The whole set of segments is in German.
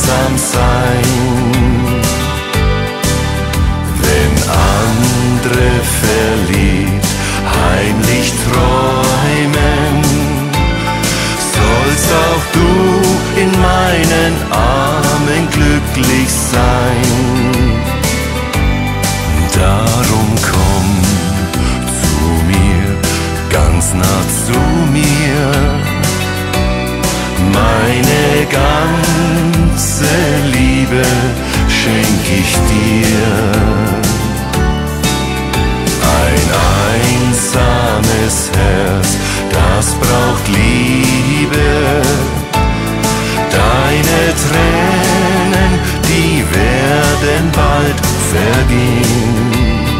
einsam sein. Wenn andere verliebt heimlich träumen, sollst auch du in meinen Armen glücklich sein. Darum komm zu mir, ganz nah zu mir, meine ganze Liebe schenk ich dir. Ein einsames Herz, das braucht Liebe. Deine Tränen, die werden bald vergehen.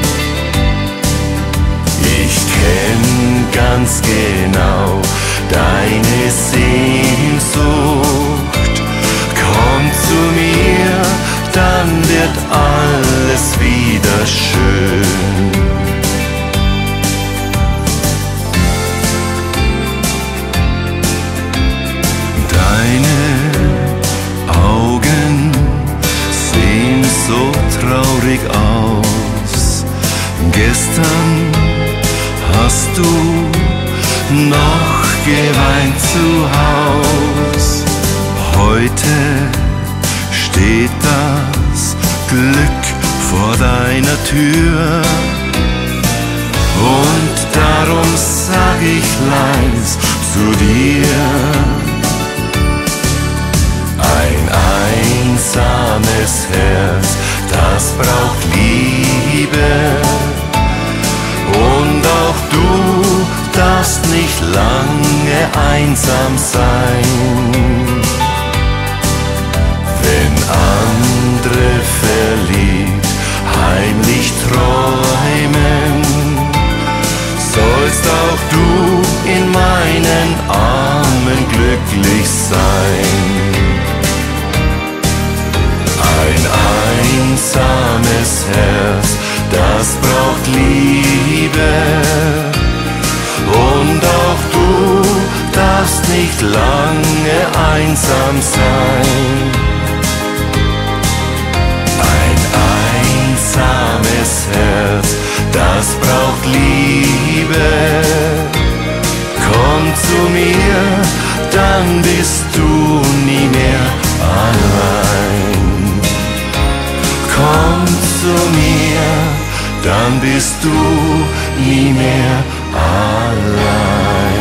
Ich kenn ganz genau deine Sehnsucht. Komm zu mir, dann wird alles wieder schön. Deine Augen sehen so traurig aus. Gestern hast du noch geweint zu Haus. Heute steht das Glück vor deiner Tür. Und darum sag ich leis zu dir: ein einsames Herz, das braucht Liebe. Und auch du darfst nicht lange einsam sein. Wenn andere verliebt heimlich träumen, sollst auch du in meinen Armen glücklich sein. Ein einsames Herz, das braucht Liebe. Und auch du darfst nicht lange einsam sein. Ein einsames Herz, das braucht Liebe. Komm zu mir, dann bist du nie mehr allein. Komm zu mir, dann bist du nie mehr allein.